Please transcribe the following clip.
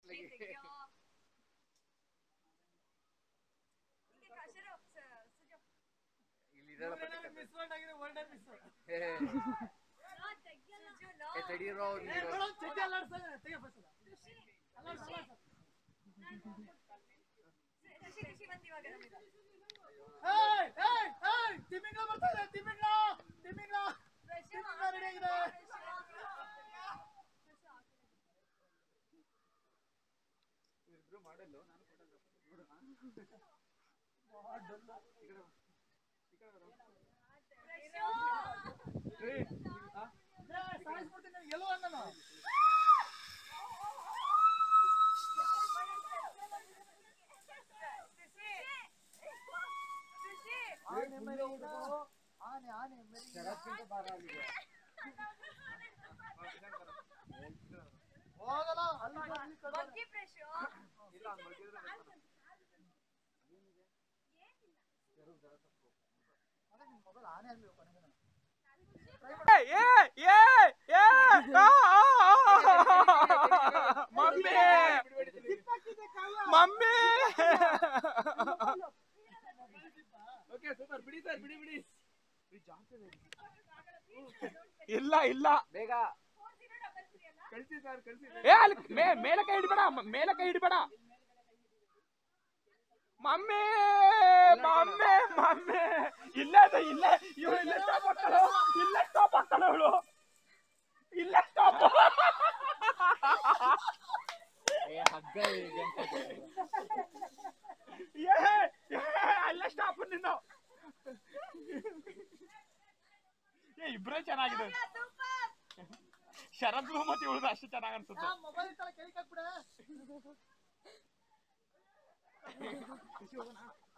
ಇಲ್ಲ ಇಲ್ಲ ಬೇಗ ಮೇಲೆ ಕೈ ಹಿಡಿಬೇಡ, ಮೇಲೆ ಕೈ ಹಿಡಿಬೇಡ. ಮಮ್ಮಿ ಮಮ್ಮಿ ಮಮ್ಮಿ ಇಲ್ಲೇ ಇಲ್ಲೇ ಇವಳು ಇಲ್ಲೇ ಸ್ಟಾಪ್ ಆಗ್ತಾಳು, ಇಲ್ಲೇ ಸ್ಟಾಪ್ ಆಗ್ತಾಳೆ ಅವಳು, ಇಲ್ಲೇ ಸ್ಟಾಪ್. ಅಲ್ಲೇ ಸ್ಟಾಪ್ ನೀನು. ಇಬ್ರೇ ಚೆನ್ನಾಗಿದೆ. ಶರದ್ ಮತ್ತೆ ಇವಳು ಅಷ್ಟು ಚೆನ್ನಾಗಿ ಅನ್ಸುತ್ತೆ. ಮೊಬೈಲ್ ಕೈ ಹಾಕ್ಬಿಡ.